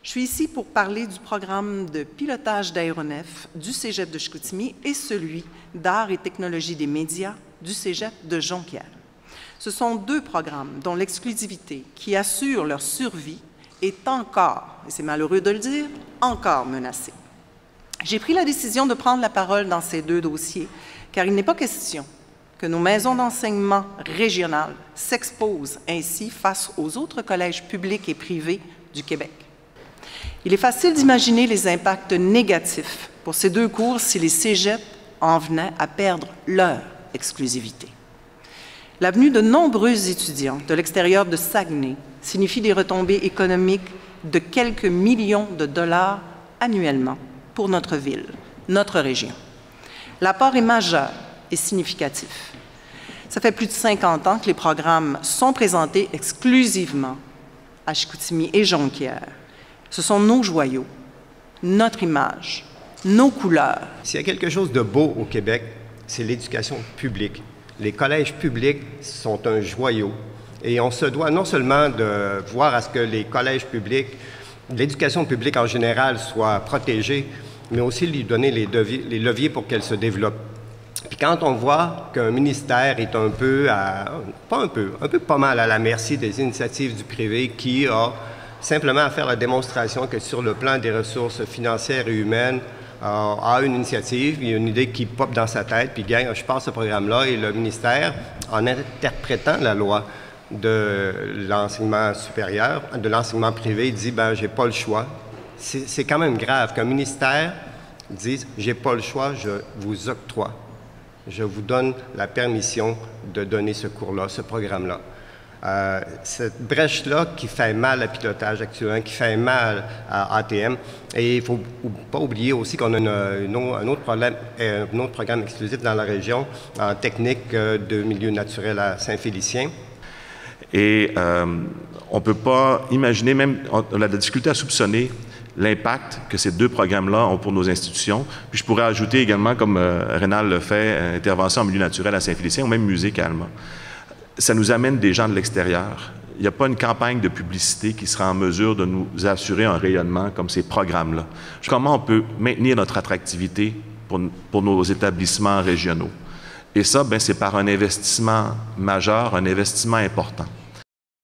Je suis ici pour parler du programme de pilotage d'aéronefs du Cégep de Chicoutimi et celui d'art et technologie des médias du Cégep de Jonquière. Ce sont deux programmes dont l'exclusivité qui assure leur survie est encore, et c'est malheureux de le dire, encore menacée. J'ai pris la décision de prendre la parole dans ces deux dossiers, car il n'est pas question que nos maisons d'enseignement régionales s'exposent ainsi face aux autres collèges publics et privés du Québec. Il est facile d'imaginer les impacts négatifs pour ces deux cours si les cégeps en venaient à perdre leur exclusivité. La venue de nombreux étudiants de l'extérieur de Saguenay signifie des retombées économiques de quelques millions de dollars annuellement pour notre ville, notre région. L'apport est majeur et significatif. Ça fait plus de 50 ans que les programmes sont présentés exclusivement à Chicoutimi et Jonquière. Ce sont nos joyaux, notre image, nos couleurs. S'il y a quelque chose de beau au Québec, c'est l'éducation publique. Les collèges publics sont un joyau. Et on se doit non seulement de voir à ce que les collèges publics, l'éducation publique en général, soit protégée, mais aussi lui donner les leviers pour qu'elle se développe. Puis quand on voit qu'un ministère est pas mal à la merci des initiatives du privé qui a simplement à faire la démonstration que sur le plan des ressources financières et humaines, a une initiative, il y a une idée qui pop dans sa tête, puis gagne, je passe ce programme-là, et le ministère, en interprétant la loi de l'enseignement supérieur, de l'enseignement privé, dit « ben j'ai pas le choix ». C'est quand même grave qu'un ministère dise « j'ai pas le choix, je vous octroie, je vous donne la permission de donner ce cours-là, ce programme-là ». Cette brèche-là qui fait mal à pilotage actuellement, qui fait mal à ATM. Et il ne faut pas oublier aussi qu'on a un autre programme exclusif dans la région en technique de milieu naturel à Saint-Félicien. Et on ne peut pas imaginer, même on a de la difficulté à soupçonner l'impact que ces deux programmes-là ont pour nos institutions. Puis je pourrais ajouter également, comme Rénal le fait, intervention en milieu naturel à Saint-Félicien ou même musée Calma. Ça nous amène des gens de l'extérieur. Il n'y a pas une campagne de publicité qui sera en mesure de nous assurer un rayonnement comme ces programmes-là. Comment on peut maintenir notre attractivité pour nos établissements régionaux? Et ça, c'est par un investissement majeur, un investissement important.